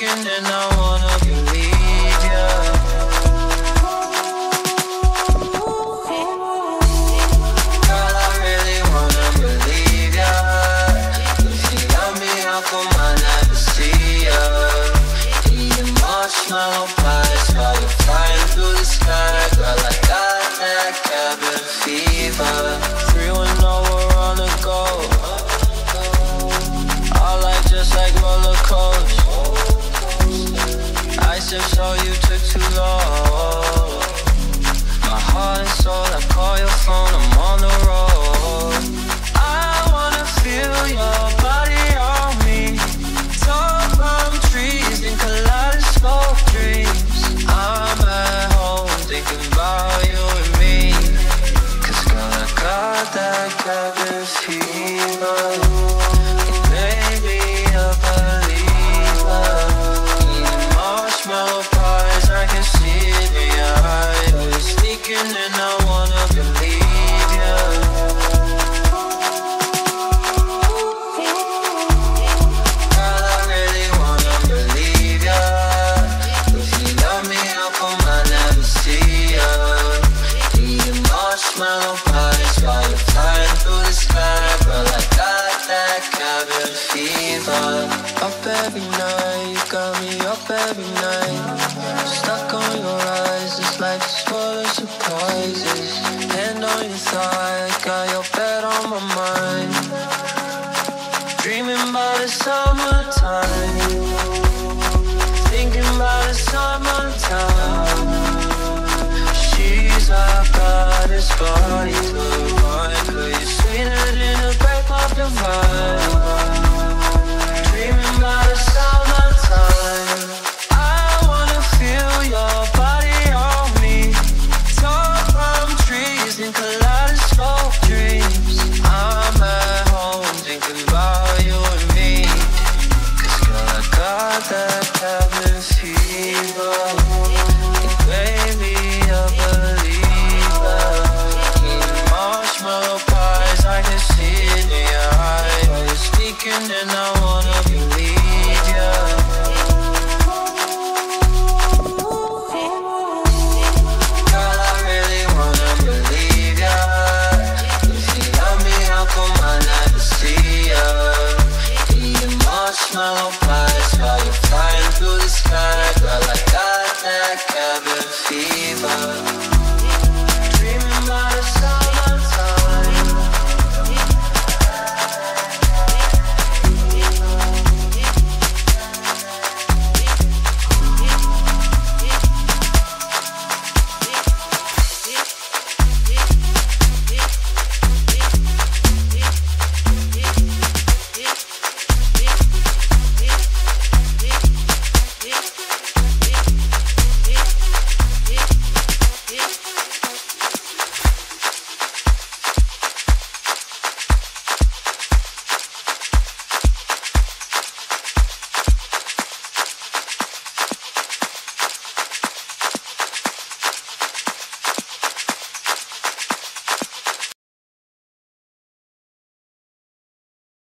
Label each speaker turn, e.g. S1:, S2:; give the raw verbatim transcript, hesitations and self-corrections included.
S1: sneaking and I wanna believe ya. Girl, I really wanna believe ya. If you love me, how come I never see ya? Eating marshmallow pies while you're flying through the sky. Girl, I got that cabin fever. Three when we're on the go. All like just like roller coasters. I said so you took too long. My heart and soul, I call your phone, I'm on the road. I wanna feel your body on me. Tall palm trees and kaleidoscope dreams. I'm at home thinking about you and me. Cause girl, I got that cabin fever. It made me a believer. Eating marshmallow pies, I can see it in your eyes. You're sneaking and I wanna believe ya. Girl, I really wanna believe ya. If you love me, how come I never see ya? Eating marshmallow pies while you're flying through the sky. Girl, I got that cabin fever. Up every night, you got me up every night. Stuck on your eyes, this life is full of surprises. Hand on your thigh, got your bed on my mind. Dreaming about the summertime. Thinking about the summertime. She's a goddess, body to the mind. Girl, you're sweeter than a grape of the vine. Dreaming about the summertime. I wanna feel your body on me. Tall palm trees and kaleidoscope dreams. I'm at home thinking about you and me. Cause girl, I got that cabin fever. It made me a believer. Eating marshmallow pies, I can see it in your eyes. You're sneaking and I